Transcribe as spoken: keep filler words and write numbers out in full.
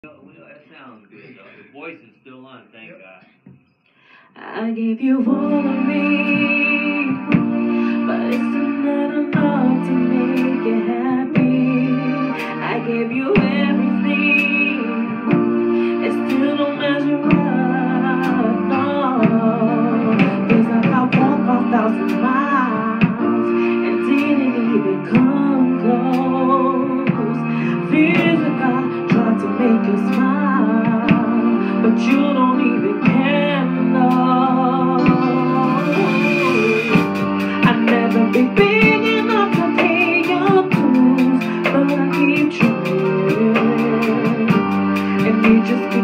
Well, that sounds good though. The voice is still on, thank yep. God. I gave you all of me, but it's not enough to make you happy. I gave you everything, it still don't measure up, no. Feels like I walked five thousand miles and didn't even come close. Feels like I tried to make you smile, but you don't even care, no. I've never been big enough to pay your dues, but I keep trying, and you just keep